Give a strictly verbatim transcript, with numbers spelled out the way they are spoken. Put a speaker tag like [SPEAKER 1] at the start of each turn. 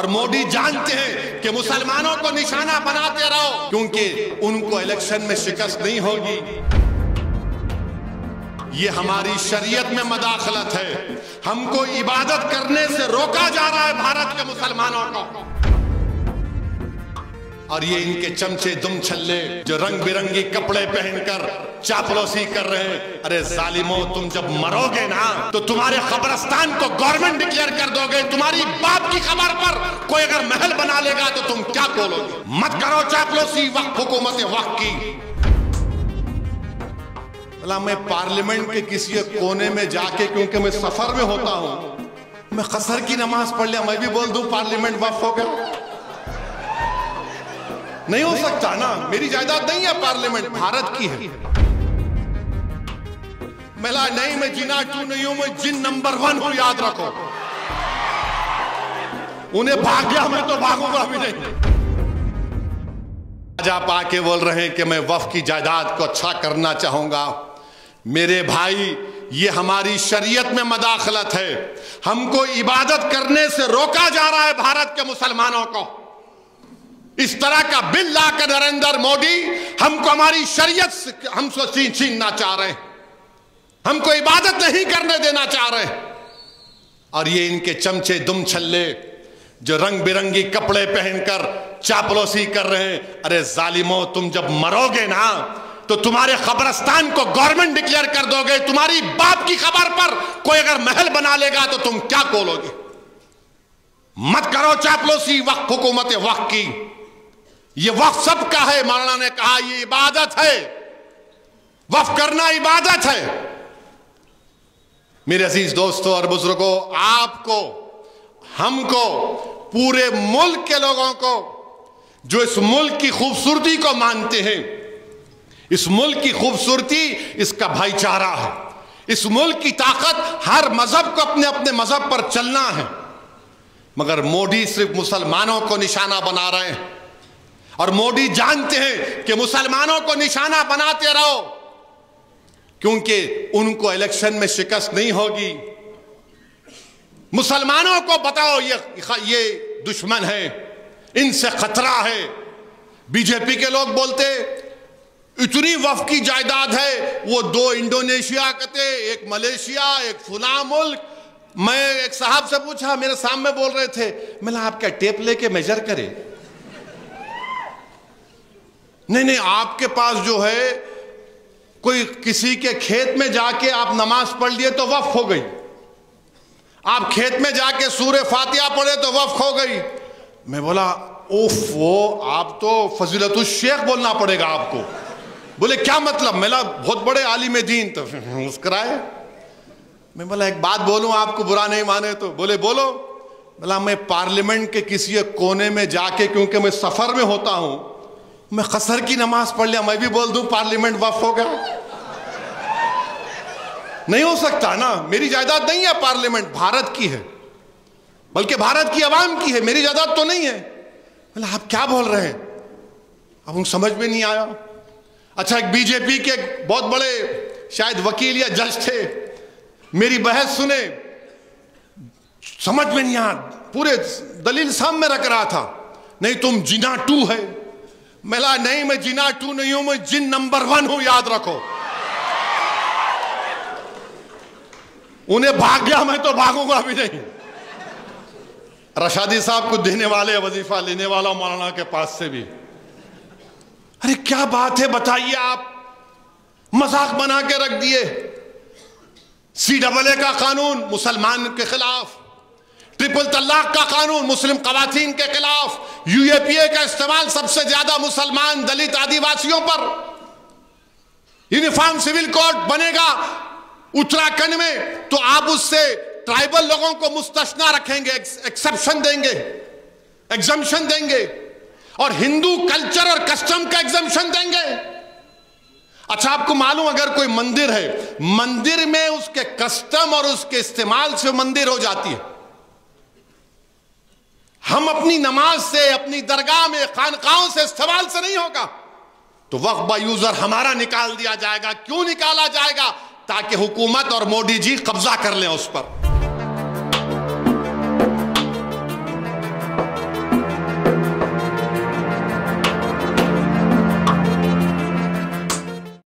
[SPEAKER 1] और मोदी जानते हैं कि मुसलमानों को निशाना बनाते रहो, क्योंकि उनको इलेक्शन में शिकस्त नहीं होगी। ये हमारी शरीयत में मदाखलत है। हमको इबादत करने से रोका जा रहा है भारत के मुसलमानों को। और ये इनके चमचे दुम छल्ले जो रंग बिरंगी कपड़े पहनकर चापलूसी कर रहे हैं। अरे जालिमो, तुम जब मरोगे ना तो तुम्हारे कब्रिस्तान को गवर्नमेंट डिक्लेयर कर दोगे। तुम्हारी बाप की खबर पर कोई अगर महल बना लेगा तो तुम क्या बोलोगे? मत करो चापलूसी वक्त हुकूमत वक्त की। मैं पार्लियामेंट के किसी कोने में जाके, क्योंकि मैं सफर में होता हूं, मैं कसर की नमाज पढ़ लिया, मैं भी बोल दूं पार्लियामेंट वक्फ हो गया? नहीं हो सकता ना। मेरी जायदाद नहीं है, पार्लियामेंट भारत की है। मेला नहीं, मैं जिना टू नहीं हूं, मैं जिन नंबर वन हूं, याद रखो। उन्हें भाग गया, मैं तो भागूंगा भी नहीं। आज आप आके बोल रहे हैं कि मैं वक्फ की जायदाद को अच्छा करना चाहूंगा। मेरे भाई, ये हमारी शरीयत में मदाखलत है। हमको इबादत करने से रोका जा रहा है भारत के मुसलमानों को। इस तरह का बिल लाकर नरेंद्र मोदी हमको हमारी शरीयत से हमसे छीन छीनना चाह रहे हैं। हमको इबादत नहीं करने देना चाह रहे हैं। और ये इनके चमचे दुम छल्ले जो रंग बिरंगी कपड़े पहनकर चापलूसी कर रहे हैं। अरे जालिमो, तुम जब मरोगे ना तो तुम्हारे कब्रिस्तान को गवर्नमेंट डिक्लेयर कर दोगे। तुम्हारी बाप की खबर पर कोई अगर महल बना लेगा तो तुम क्या बोलोगे? मत करो चापलूसी वक्त हुकूमत वक्त की। ये वक्त सबका है। मौलाना ने कहा ये इबादत है, वक्फ करना इबादत है। मेरे अजीज दोस्तों और बुजुर्गों, आपको, हमको, पूरे मुल्क के लोगों को जो इस मुल्क की खूबसूरती को मानते हैं, इस मुल्क की खूबसूरती इसका भाईचारा है। इस मुल्क की ताकत हर मजहब को अपने अपने मजहब पर चलना है। मगर मोदी सिर्फ मुसलमानों को निशाना बना रहे हैं। और मोदी जानते हैं कि मुसलमानों को निशाना बनाते रहो, क्योंकि उनको इलेक्शन में शिकस्त नहीं होगी। मुसलमानों को बताओ ये ये दुश्मन है, इनसे खतरा है। बीजेपी के लोग बोलते इतनी वक्फ की जायदाद है, वो दो इंडोनेशिया कहते, एक मलेशिया, एक फुला मुल्क। मैं एक साहब से पूछा, मेरे सामने बोल रहे थे, मैंने आप क्या टेप लेके मेजर करे? नहीं नहीं, आपके पास जो है कोई किसी के खेत में जाके आप नमाज पढ़ लिए तो वक्फ हो गई। आप खेत में जाके सूरे फातिहा पढ़े तो वक्फ हो गई। मैं बोला उफ, वो आप तो फजीलतुल शेख बोलना पड़ेगा आपको। बोले क्या मतलब? मेरा बहुत बड़े आलिम दीन। तो मुस्कुराए। मैं बोला एक बात बोलूं, आपको बुरा नहीं माने तो? बोले बोलो। बोला मैं पार्लियामेंट के किसी कोने में जाके, क्योंकि मैं सफर में होता हूं, मैं कसर की नमाज पढ़ लिया, मैं भी बोल दूं पार्लियामेंट वक्फ हो गया? नहीं हो सकता ना। मेरी जायदाद नहीं है, पार्लियामेंट भारत की है, बल्कि भारत की आवाम की है। मेरी जायदाद तो नहीं है। बोला आप क्या बोल रहे हैं? अब उनको समझ में नहीं आया। अच्छा, एक बीजेपी के बहुत बड़े शायद वकील या जज थे, मेरी बहस सुने, समझ में नहीं आया, पूरे दलील सामने रख रहा था। नहीं तुम जिना टू है। मेला नहीं, मैं जिना टू नहीं हूं, मैं जिन नंबर वन हूं, याद रखो। उन्हें भाग गया, मैं तो भागूंगा भी नहीं। रशादी साहब को देने वाले, वजीफा लेने वाला मौलाना के पास से भी, अरे क्या बात है बताइए, आप मजाक बना के रख दिए। सी डबल ए का कानून मुसलमान के खिलाफ, ट्रिपल तलाक का कानून मुस्लिम खवातीन के खिलाफ, यूएपीए का इस्तेमाल सबसे ज्यादा मुसलमान, दलित, आदिवासियों पर। यूनिफॉर्म सिविल कोड बनेगा उत्तराखंड में तो आप उससे ट्राइबल लोगों को मुस्तस्ना रखेंगे, एक्सेप्शन देंगे, एग्जम्पशन देंगे, और हिंदू कल्चर और कस्टम का एग्जम्पशन देंगे। अच्छा, आपको मालूम अगर कोई मंदिर है, मंदिर में उसके कस्टम और उसके इस्तेमाल से मंदिर हो जाती है। हम अपनी नमाज से, अपनी दरगाह में, खानकाहों से इस्तेमाल से नहीं होगा, तो वक्फ बा यूजर हमारा निकाल दिया जाएगा। क्यों निकाला जाएगा? ताकि हुकूमत और मोदी जी कब्जा कर लें उस पर।